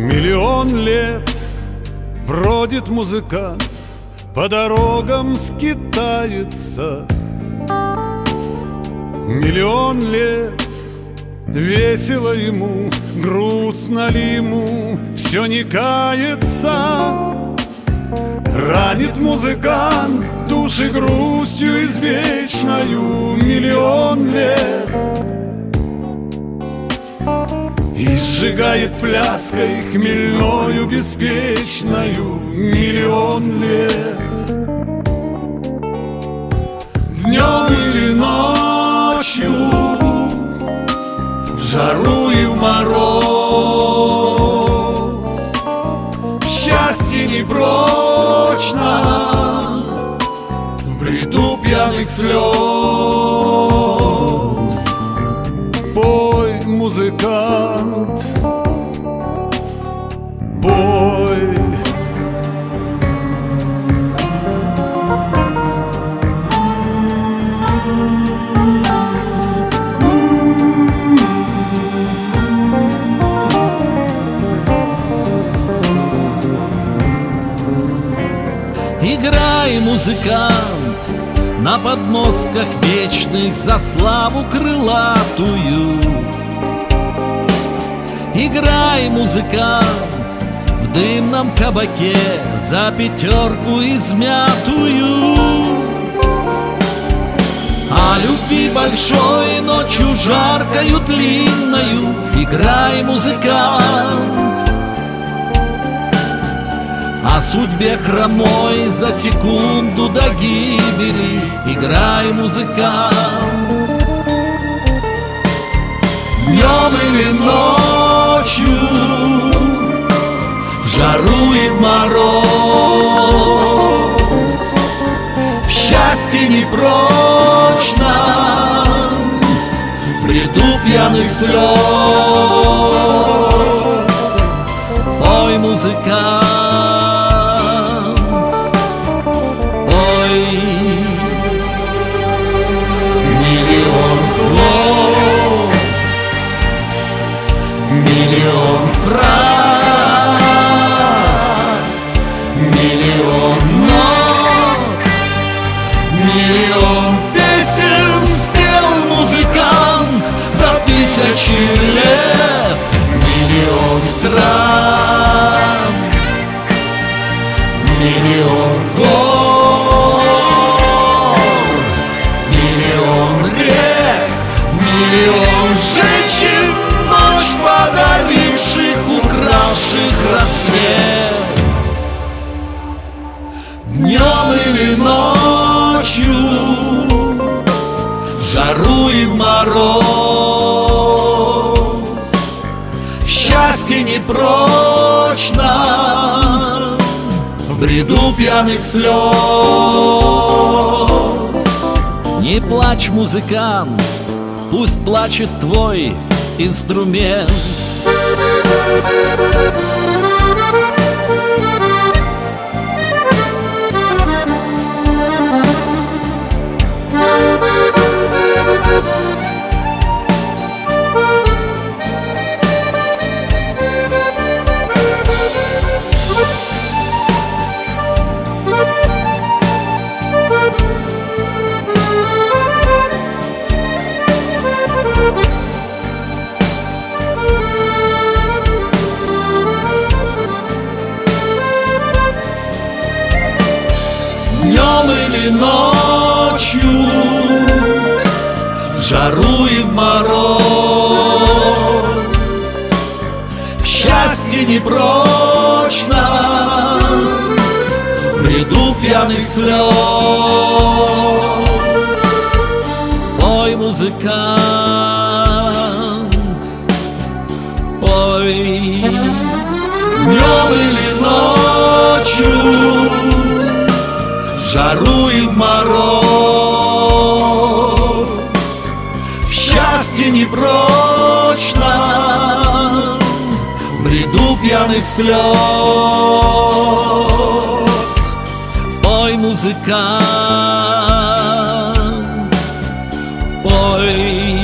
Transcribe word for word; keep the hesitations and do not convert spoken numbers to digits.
Миллион лет бродит музыкант, по дорогам скитается. Миллион лет весело ему, грустно ли ему, все не кается. Ранит музыкант души грустью извечною миллион лет и сжигает пляской хмельною беспечною миллион лет. Днем или ночью, в жару и в мороз, в счастье непрочно, в бреду пьяных слез. Пой, музыкант, пой. Играй, музыкант, на подмостках вечных за славу крылатую. Играй, музыкант, в дымном кабаке за пятерку измятую. А любви большой ночью жаркою длинною играй, музыкант. О судьбе хромой за секунду до гибели играй, музыкант. Днем или ночью, в жару и в мороз, в счастье непрочном, в бреду пьяных слез. Ой, музыкант, миллион слов, миллион фраз, миллион нот, миллион песен спел музыкант за тысячи лет. Миллион стран, миллион гор, миллион рек, миллион женщин, ночь подаривших, укравших рассвет. Днем или ночью, в жару и в мороз, в счастье непрочном, в бреду пьяных слез. Не плачь, музыкант, пусть плачет твой инструмент. Днем или ночью, в жару и в мороз, в счастье непрочном, в бреду пьяных слез. Пой, музыкант, пой. Днем или ночью, в жару и в мороз, в счастье непрочном, в бреду пьяных слез. Пой, музыкант, пой.